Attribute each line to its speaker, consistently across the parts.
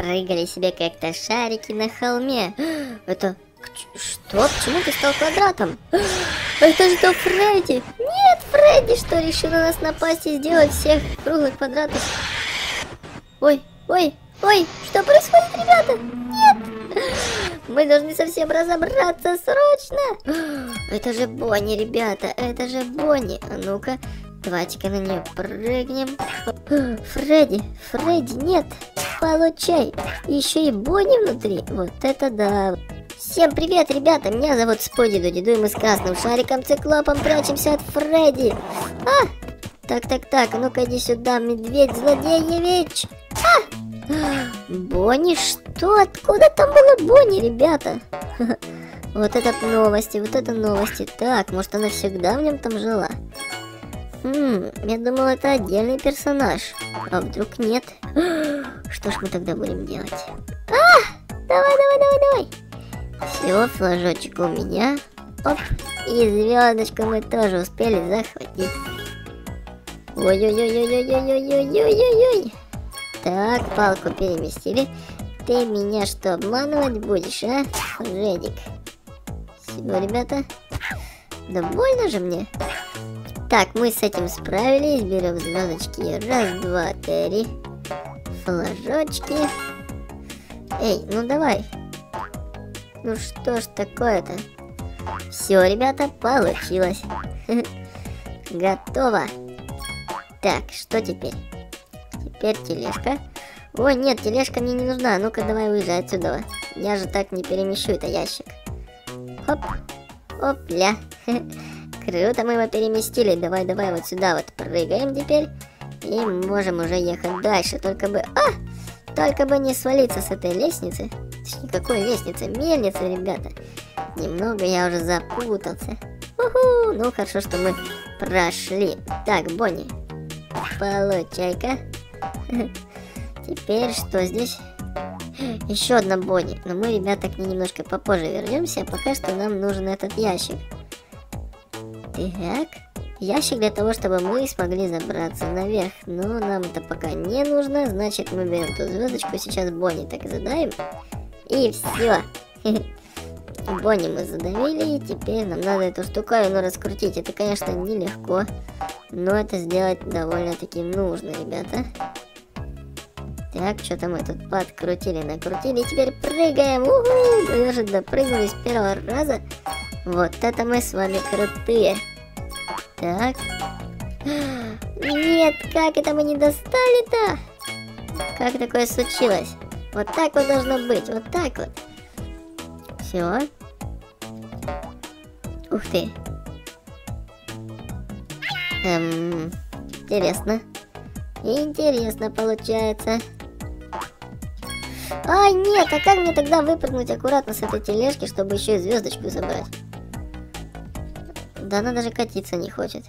Speaker 1: Прыгали себе как-то шарики на холме. Это... Что? Почему ты стал квадратом? Это же то Фредди! Нет, Фредди, что решил на нас напасть и сделать всех круглых квадратов? Ой, ой, ой, что происходит, ребята? Нет! Мы должны совсем разобраться срочно! Это же Бонни, ребята, это же Бонни. А ну-ка, давайте-ка на нее прыгнем. Фредди, Фредди, нет! Получай! Еще и Бонни внутри. Вот это да! Всем привет, ребята! Меня зовут Споди Дуди Ду, и мы с красным шариком циклопом прячемся от Фредди. Так, ну-ка иди сюда, медведь злодеевич! Бонни, что? Откуда там было Бонни, ребята? Вот это новости, вот это новости. Так, может она всегда в нем там жила? Я думал, это отдельный персонаж. А вдруг нет? Что ж мы тогда будем делать? Давай. Все, флажочек у меня. Оп. И звездочку мы тоже успели захватить. Ой-ой-ой-ой-ой-ой-ой-ой-ой-ой. Так, палку переместили. Ты меня что, обманывать будешь, а, Фредик? Все, ребята. Да больно же мне. Так, мы с этим справились. Берем звездочки. Раз, два, три. Флажочки. Эй, ну давай. Ну что ж такое-то? Все, ребята, получилось. Готово. Так, что теперь? Теперь тележка. Ой, нет, тележка мне не нужна. Ну-ка, давай уезжай отсюда. Я же так не перемещу это ящик. Хоп. Опля. Круто, мы его переместили. Давай вот сюда вот прыгаем теперь. И можем уже ехать дальше. Только бы не свалиться с этой лестницы. Какой лестницы? Мельницы, ребята. Немного я уже запутался. Уху! Ну, хорошо, что мы прошли. Так, Бонни, получай-ка. Теперь что здесь? Еще одна Бонни. Но мы, ребята, к ней немножко попозже вернемся. А пока что нам нужен этот ящик. Так. Ящик для того, чтобы мы смогли забраться наверх. Но нам это пока не нужно. Значит, мы берем ту звездочку. Сейчас Бонни так задаем. И все. Бонни мы задавили. И теперь нам надо эту штуковину раскрутить. Это, конечно, нелегко. Но это сделать довольно-таки нужно, ребята. Так, что-то мы тут подкрутили, накрутили. И теперь прыгаем. Уху! Мы даже допрыгнули с первого раза. Вот это мы с вами крутые. Так. Нет, как это мы не достали-то? Как такое случилось? Вот так вот должно быть, вот так вот. Все. Ух ты. Интересно. Интересно получается. Ай, нет, а как мне тогда выпрыгнуть аккуратно с этой тележки, чтобы еще и звездочку забрать? Да она даже катиться не хочет.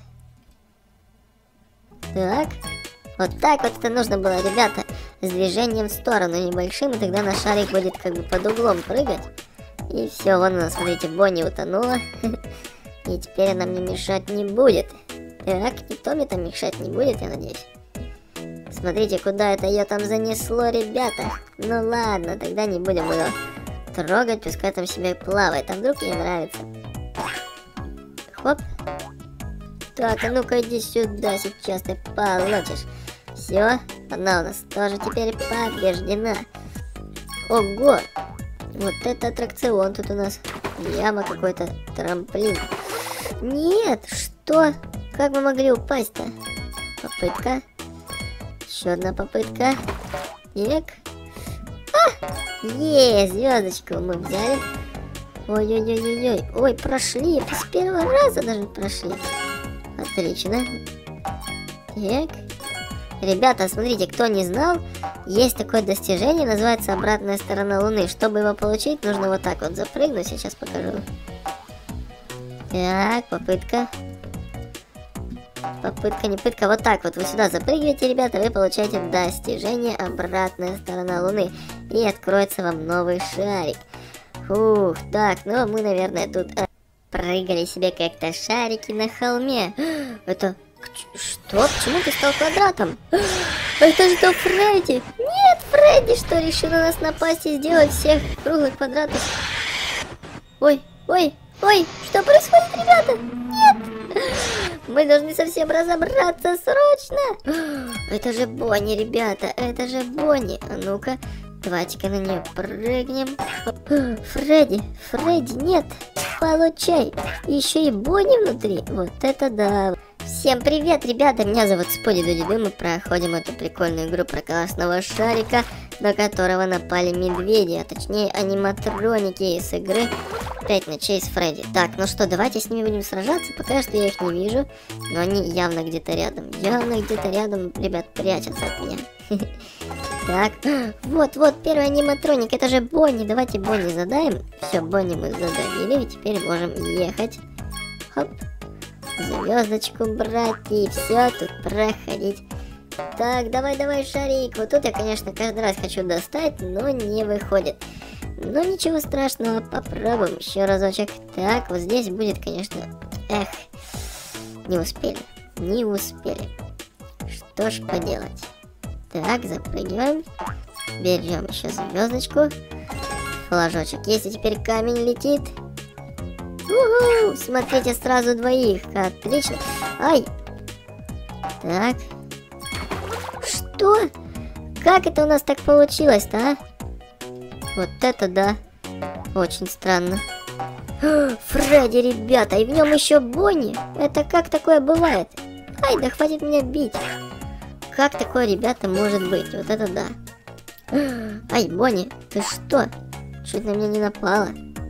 Speaker 1: Так. Вот так вот это нужно было, ребята. С движением в сторону небольшим, и тогда наш шарик будет как бы под углом прыгать. И все, вон она, смотрите, Бонни утонула. И теперь она мне мешать не будет. Так, никто мне там мешать не будет, я надеюсь. Смотрите, куда это ее там занесло, ребята. Ну ладно, тогда не будем ее трогать, пускай там себе плавает. А вдруг ей нравится. Хоп. Так, а ну-ка иди сюда, сейчас ты получишь. Все, она у нас тоже теперь побеждена. Ого! Вот это аттракцион тут у нас. Яма какой-то, трамплин. Нет, что? Как мы могли упасть-то? Попытка. Еще одна попытка. Так. Звездочку мы взяли. Ой-ой-ой-ой-ой. Ой, прошли. С первого раза даже прошли. Отлично. Так. Ребята, смотрите, кто не знал, есть такое достижение, называется обратная сторона Луны. Чтобы его получить, нужно вот так вот запрыгнуть. Сейчас покажу. Так, попытка. Попытка, не пытка. Вот так вот вы сюда запрыгиваете, ребята, вы получаете достижение обратная сторона Луны. И откроется вам новый шарик. Фух, так, ну мы, наверное, тут прыгали себе как-то шарики на холме. Это... Что? Почему ты стал квадратом? Это же то Фредди! Нет, Фредди, что решил на нас напасть и сделать всех круглых квадратов? Ой, ой, ой, что происходит, ребята? Нет! Мы должны совсем разобраться срочно! Это же Бонни, ребята, это же Бонни. А ну-ка, давайте-ка на нее прыгнем. Фредди, Фредди, нет! Получай! Еще и Бонни внутри. Вот это да! Всем привет, ребята! Меня зовут Споди Дуди. Мы проходим эту прикольную игру про классного шарика, на которого напали медведи, а точнее аниматроники из игры 5 ночей с Фредди. Так, ну что, давайте с ними будем сражаться. Пока что я их не вижу, но они явно где-то рядом. Явно где-то рядом, ребят, прячутся от меня. Так, вот, первый аниматроник, это же Бонни. Давайте Бонни задаем. Все, Бонни мы задавили, и теперь можем ехать. Хоп. Звездочку брать и все тут проходить. Так, давай, шарик. Вот тут я, конечно, каждый раз хочу достать, но не выходит. Но ничего страшного, попробуем еще разочек. Так, вот здесь будет, конечно... Эх, не успели. Что ж поделать. Так, запрыгиваем. Берем еще звездочку. Флажочек есть, и теперь камень летит. Уху! Смотрите, сразу двоих. Отлично. Ай! Так. Что? Как это у нас так получилось-то, а? Вот это да. Очень странно. Фредди, ребята, и в нем еще Бонни. Это как такое бывает? Ай, да хватит меня бить. Как такое, ребята, может быть? Вот это да. Ай, Бонни, ты что? Чуть на меня не напала.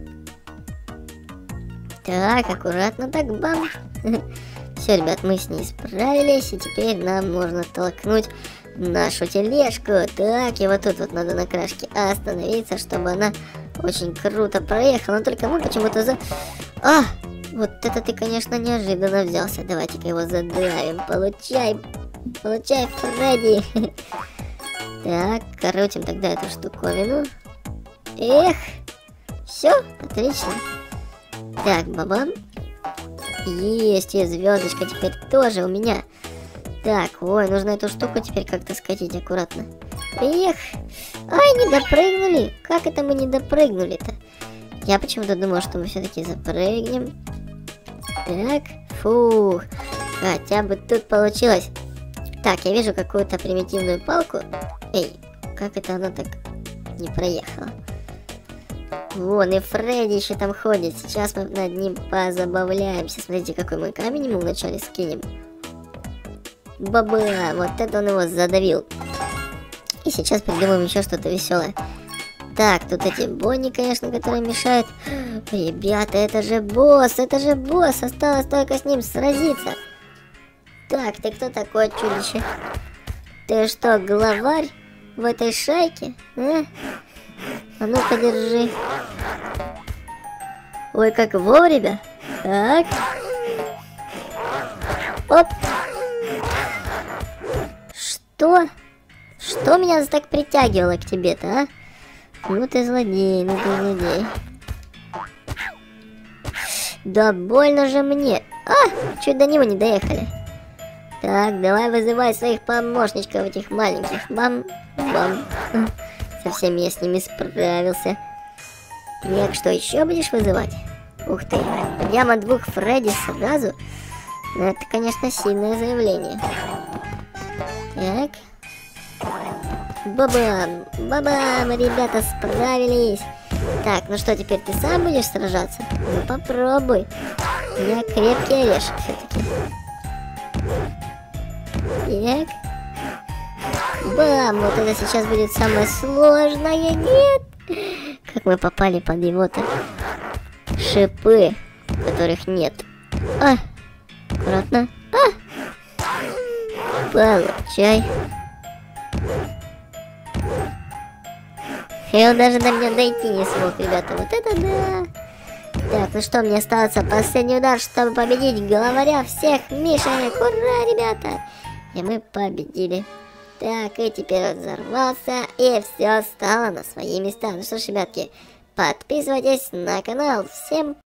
Speaker 1: Так, аккуратно, так, бам. Все, ребят, мы с ней справились, и теперь нам можно толкнуть нашу тележку. Так, и вот тут вот надо на крашке остановиться, чтобы она очень круто проехала. Но только мы почему-то А! Вот это ты, конечно, неожиданно взялся. Давайте-ка его задавим. Получай, Фредди. Так, крутим тогда эту штуковину. Эх, все, отлично. Так, бабам. Есть, и звездочка теперь тоже у меня. Так, ой, нужно эту штуку теперь как-то скатить аккуратно. Эх, ай, не допрыгнули. Как это мы не допрыгнули-то? Я почему-то думал, что мы все-таки запрыгнем. Так, фух, хотя бы тут получилось. Так, я вижу какую-то примитивную палку. Эй, как это она так не проехала? Вон, и Фредди еще там ходит. Сейчас мы над ним позабавляемся. Смотрите, какой мы камень ему вначале скинем. Баба, вот это он его задавил. И сейчас придумаем еще что-то веселое. Так, тут эти Бонни, конечно, которые мешают. Ребята, это же босс. Осталось только с ним сразиться. Так, ты кто такой, чудище? Ты что, главарь в этой шайке? А? А ну-ка, держи. Ой, как вовремя. Так. Оп. Что? Что меня так притягивало к тебе-то, а? Ну ты злодей. Да больно же мне. А, чуть до него не доехали. Так, давай вызывай своих помощничков этих маленьких. Бам. Совсем я с ними справился. Так, что еще будешь вызывать? Ух ты, прямо 2 Фредди сразу? Ну, это, конечно, сильное заявление. Так. Бабам, ребята, справились. Так, ну что, теперь ты сам будешь сражаться? Ну, попробуй. Я крепкий орешек все-таки. Так. Бам, вот это сейчас будет самое сложное. Нет. Как мы попали под его-то шипы, которых нет. А, аккуратно. А, получай. И он даже до меня дойти не смог, ребята. Вот это да. Так, ну что, мне остался последний удар, чтобы победить главаря всех мишек. Ура, ребята! И мы победили. Так, и теперь он взорвался, и все стало на свои места. Ну что ж, ребятки, подписывайтесь на канал. Всем